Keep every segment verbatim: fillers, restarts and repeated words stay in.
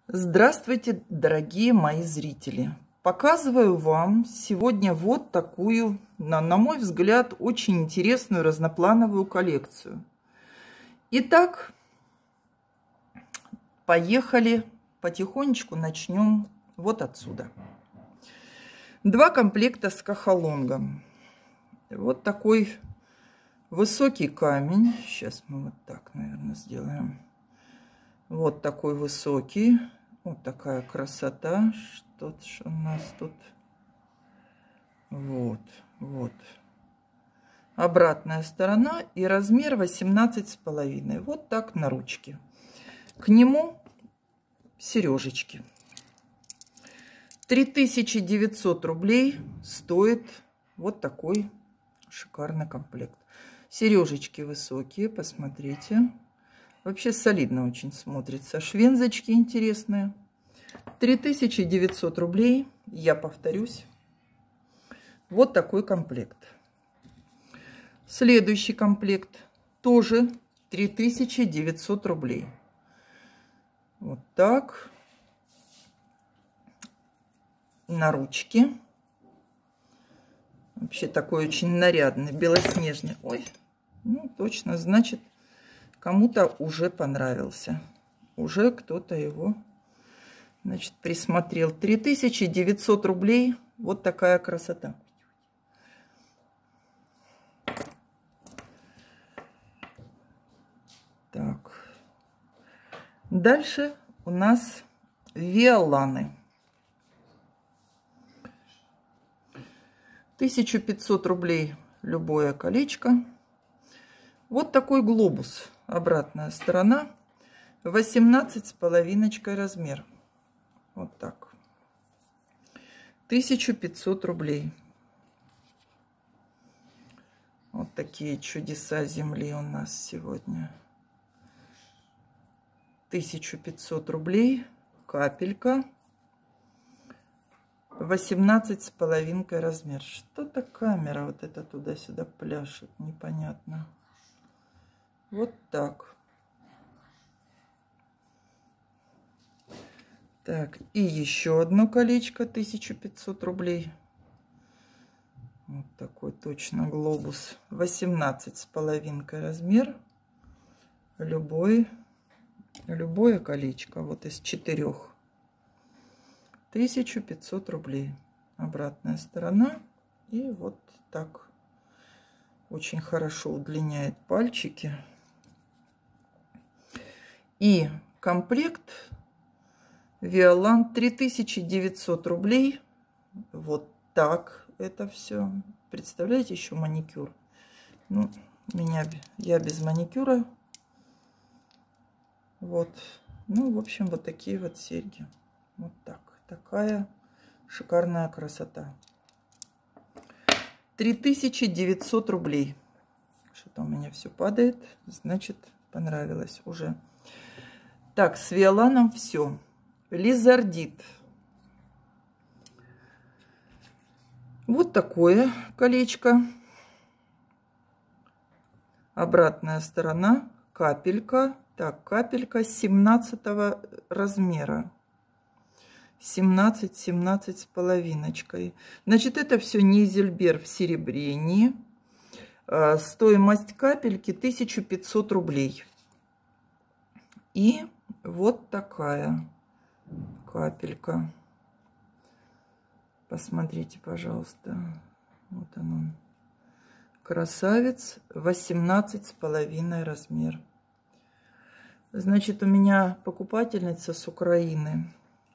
Здравствуйте, дорогие мои зрители! Показываю вам сегодня вот такую, на, на мой взгляд, очень интересную разноплановую коллекцию. Итак, поехали, потихонечку начнем вот отсюда. Два комплекта с кахалонгом. Вот такой высокий камень. Сейчас мы вот так, наверное, сделаем. Вот такой высокий. Вот такая красота. Что у нас тут? Вот, вот. Обратная сторона и размер восемнадцать с половиной. Вот так на ручке. К нему сережечки. три тысячи девятьсот рублей стоит вот такой шикарный комплект. Сережечки высокие, посмотрите. Вообще солидно очень смотрится. Швензочки интересные. три тысячи девятьсот рублей. Я повторюсь. Вот такой комплект. Следующий комплект тоже три тысячи девятьсот рублей. Вот так. На ручке. Вообще такой очень нарядный, белоснежный. Ой, ну точно, значит, кому-то уже понравился. Уже кто-то его, значит, присмотрел. три тысячи девятьсот рублей. Вот такая красота. Так. Дальше у нас виоланы. тысяча пятьсот рублей любое колечко. Вот такой глобус. Обратная сторона. восемнадцать с половиночкой размер. Вот так. тысяча пятьсот рублей. Вот такие чудеса земли у нас сегодня. тысяча пятьсот рублей. Капелька. восемнадцать с половинкой размер. Что-то камера вот это туда-сюда пляшет. Непонятно. Вот так. Так, и еще одно колечко, тысяча пятьсот рублей. Вот такой точно глобус. восемнадцать с половинкой размер. Любой, любое колечко, вот из четырех. тысяча пятьсот рублей. Обратная сторона. И вот так. Очень хорошо удлиняет пальчики. И комплект Виолан три тысячи девятьсот рублей. Вот так это все. Представляете, еще маникюр. Ну, меня, я без маникюра. Вот. Ну, в общем, вот такие вот серьги. Вот так. Такая шикарная красота. три тысячи девятьсот рублей. Что-то у меня все падает. Значит, понравилось уже. Так, с виоланом все. Лизардит. Вот такое колечко. Обратная сторона. Капелька. Так, капелька семнадцатого размера. семнадцать, семнадцать с половиночкой. Значит, это все Нейзельбер в серебрении. Стоимость капельки тысяча пятьсот рублей. И вот такая капелька. Посмотрите, пожалуйста. Вот он. Красавец. восемнадцать с половиной размер. Значит, у меня покупательница с Украины.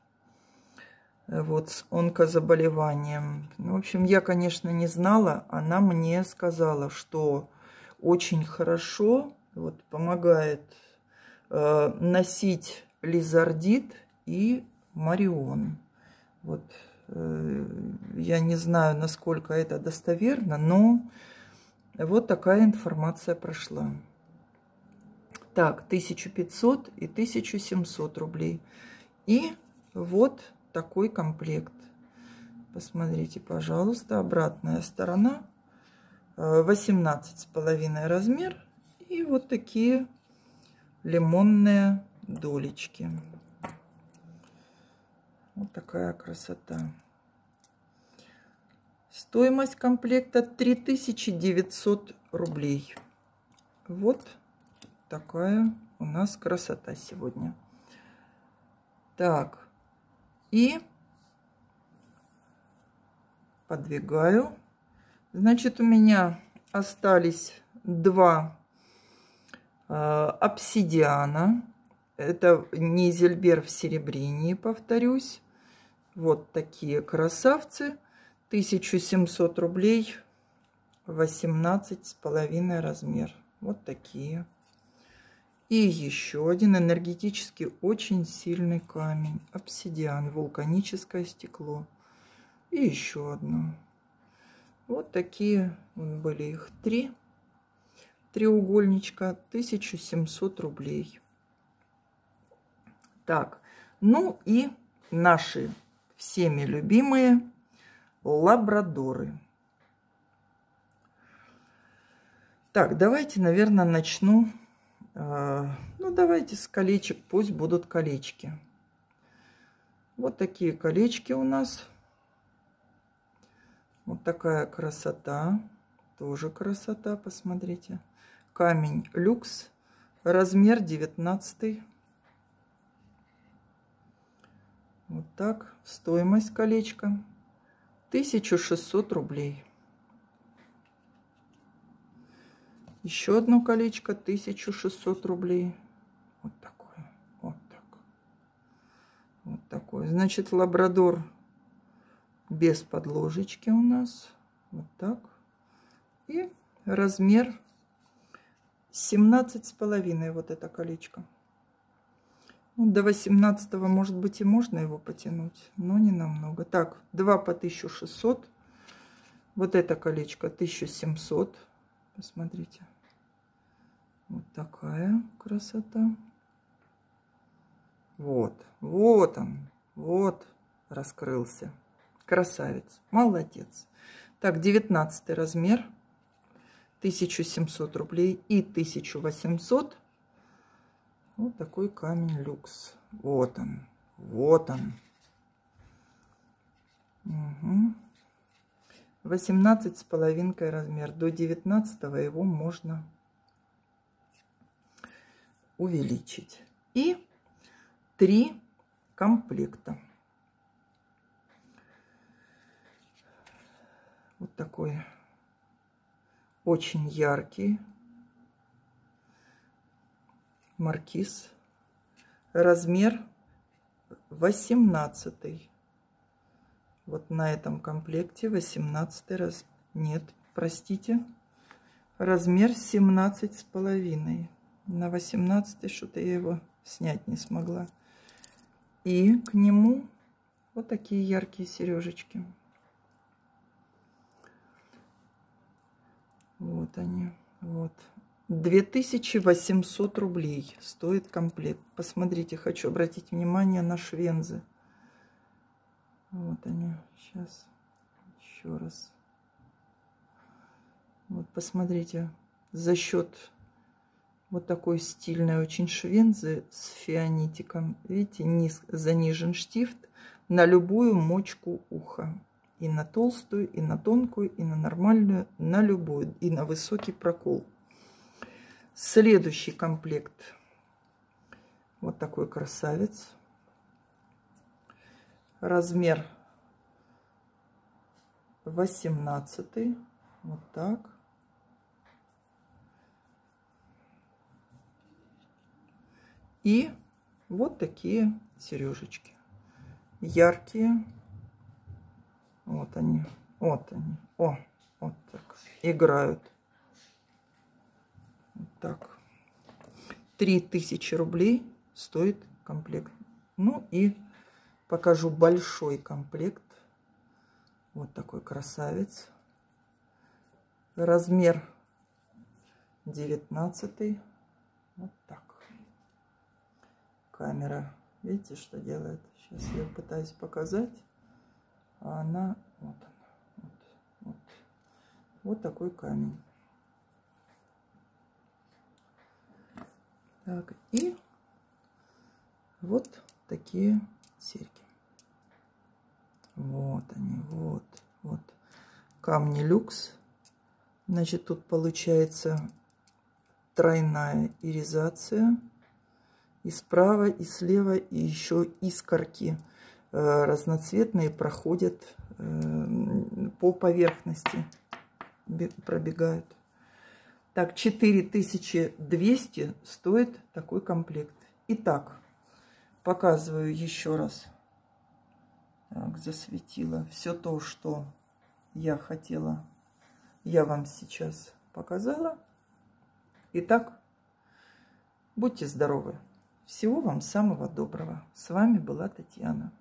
Вот, с онкозаболеванием. Ну, в общем, я, конечно, не знала. Она мне сказала, что очень хорошо вот, помогает э, носить лизардит и марион. Вот, э, я не знаю, насколько это достоверно, но вот такая информация прошла. Так, тысяча пятьсот и тысяча семьсот рублей. И вот такой комплект. Посмотрите, пожалуйста, обратная сторона. восемнадцать с половиной размер. И вот такие лимонные долечки. Вот такая красота. Стоимость комплекта три тысячи девятьсот рублей. Вот такая у нас красота сегодня. Так, и подвигаю. Значит, у меня остались два э, обсидиана. Это Низельбер в серебрянии, повторюсь. Вот такие красавцы. тысяча семьсот рублей, восемнадцать с половиной размер. Вот такие. И еще один энергетически очень сильный камень. Обсидиан, вулканическое стекло. И еще одно. Вот такие были их три. Треугольничка, тысяча семьсот рублей. Так, ну и наши всеми любимые лабрадоры. Так, давайте, наверное, начну. Э, ну, давайте с колечек, пусть будут колечки. Вот такие колечки у нас. Вот такая красота. Тоже красота, посмотрите. Камень люкс. Размер девятнадцатый. Вот так. Стоимость колечка тысяча шестьсот рублей. Еще одно колечко тысяча шестьсот рублей. Вот такое. Вот так. Вот такое. Значит, лабрадор без подложечки у нас. Вот так. И размер семнадцать с половиной. Вот это колечко. Ну, до восемнадцатого, может быть, и можно его потянуть, но не намного. Так, два по тысяче шестьсот. Вот это колечко тысяча семьсот. Посмотрите. Вот такая красота. Вот. Вот он. Вот раскрылся. Красавец. Молодец. Так, девятнадцатый размер. тысяча семьсот рублей и тысяча восемьсот. Вот такой камень люкс. Вот он. Вот он. Угу. восемнадцать с половинкой размер. До девятнадцатого его можно увеличить. И три комплекта. Вот такой очень яркий маркиз. Размер восемнадцатый. Вот на этом комплекте восемнадцатый раз. Нет, простите. Размер семнадцать с половиной. На восемнадцатый что-то я его снять не смогла. И к нему вот такие яркие сережечки. Вот они. Вот. две тысячи восемьсот рублей стоит комплект. Посмотрите, хочу обратить внимание на швензы. Вот они. Сейчас еще раз. Вот посмотрите. За счет вот такой стильной очень швензы с фианитиком. Видите, низ, занижен штифт на любую мочку уха. И на толстую, и на тонкую, и на нормальную, на любую. И на высокий прокол. Следующий комплект. Вот такой красавец. Размер восемнадцатый. Вот так. И вот такие сережечки. Яркие. Вот они. Вот они. О, вот так. Играют. Вот так. три тысячи рублей стоит комплект. Ну и покажу большой комплект. Вот такой красавец. Размер девятнадцатый. Вот так. Камера. Видите, что делает? Сейчас я пытаюсь показать. А она... Вот она. Вот, вот. Вот такой камень. Так, и вот такие серьги. Вот они, вот, вот. Камни люкс. Значит, тут получается тройная иризация. И справа, и слева, и еще искорки э, разноцветные проходят э, по поверхности, пробегают. Так, четыре тысячи двести стоит такой комплект. Итак, показываю еще раз. Так, засветила. Все то, что я хотела, я вам сейчас показала. Итак, будьте здоровы. Всего вам самого доброго. С вами была Татьяна.